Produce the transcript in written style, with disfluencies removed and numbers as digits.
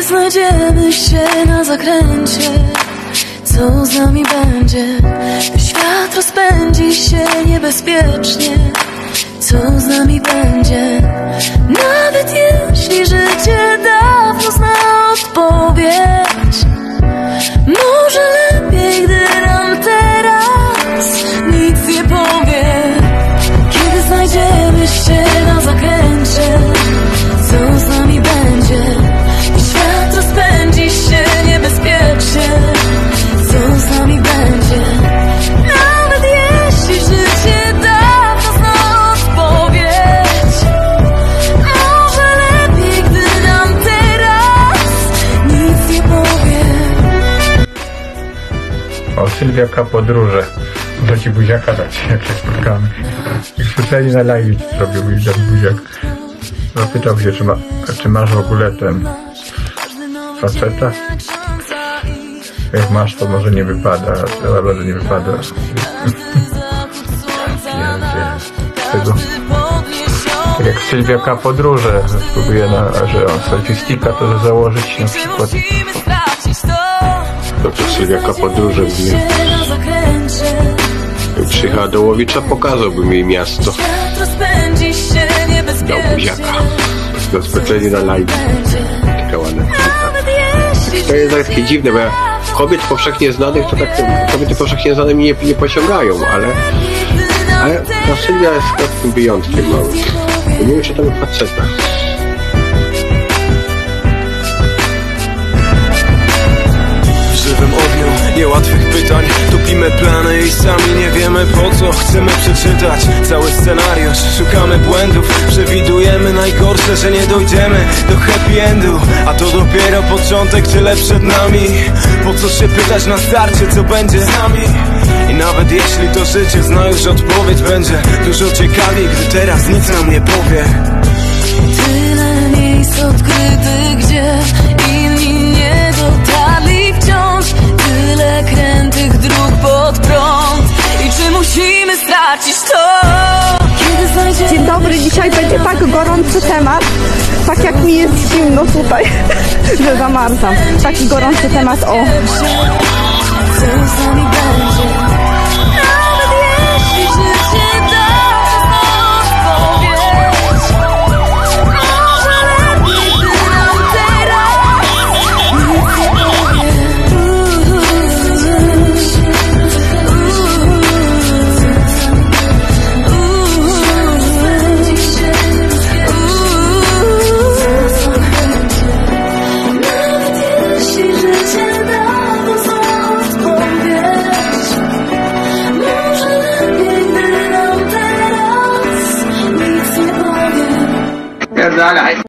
Kiedy znajdziemy się na zakręcie, co z nami będzie? Świat rozpędzi się niebezpiecznie. Co z nami będzie? Nawet jeśli życie dawno zna odpowiedź, może lepiej, gdy nam teraz nic nie powie. Kiedy znajdziemy się na zakręcie, co z nami będzie? Świat rozpędzi się niebezpiecznie. Co z nami będzie? Nawet jeśli życie dawno zna odpowiedź, może lepiej, gdy nam teraz nic nie powie. O, Sylwia K. podróże. Do ci buziaka dać, jak się spotkamy. I słyszeli na live, zrobił mi ten buziak. Zapytał się, czy masz w ogóle ten faceta? Jak masz, to może nie wypada, ale bardzo nie wypada. Tego. Tak jak Sylwia K. podróże, spróbuję, że on selfie-sticka to założyć na przykład. Doktor Sylwia K. podróże mnie. Jak przyjechała do Łowicza, pokazałbym jej miasto. Dał buziaka. Do specjalnie na live. Taka ładna kobieta. To jest takie dziwne, bo ja kobiet powszechnie znanych, to tak kobiety powszechnie znane mnie nie pociągają, ale ta Sylwia jest takim wyjątkiem małym. Nie wiem, czy tam faceta. W żywym ogniu niełatwych pytań topimy plany i sami nie wiemy po co. Chcemy przeczytać cały scenariusz, szukamy błędów, przewidujemy najgorsze, że nie dojdziemy do happy endu, a to dopiero początek, tyle przed nami. Po co się pytać na starcie, co będzie z nami? I nawet jeśli to życie zna już odpowiedź, będzie dużo ciekawiej, gdy teraz nic nam nie powie. Tyle miejsc odkrytych, gdzie inni nie dotarli wciąż. Tyle krętych dróg pod prąd. I czy musimy stracić to? Kiedy znajdziemy... Dzień dobry, dzisiaj będzie tak gorący temat, tak jak mi jest zimno tutaj, że zamarzam. Taki gorący temat, o. Co z nami będzie? Nawet jeśli życie da odpowiedź, może lepiej, gdy nam teraz nic nie powie. Nawet jeśli życie dawno zna odpowiedź, może lepiej, gdy nam teraz nic nie powie. Pierdalaj.